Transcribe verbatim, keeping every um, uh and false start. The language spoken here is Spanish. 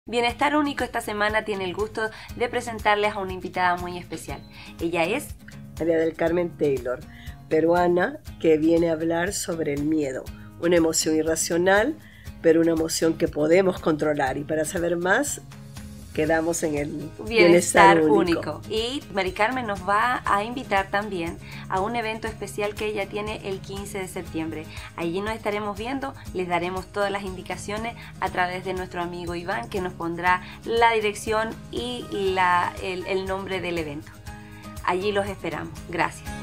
Bienestar Único esta semana tiene el gusto de presentarles a una invitada muy especial. Ella es María del Carmen Taylor, peruana, que viene a hablar sobre el miedo, una emoción irracional, pero una emoción que podemos controlar. Y para saber más, quedamos en el Bienestar, Bienestar Único. Único. Y Mari Carmen nos va a invitar también a un evento especial que ella tiene el quince de septiembre. Allí nos estaremos viendo, les daremos todas las indicaciones a través de nuestro amigo Iván, que nos pondrá la dirección y la, el, el nombre del evento. Allí los esperamos. Gracias.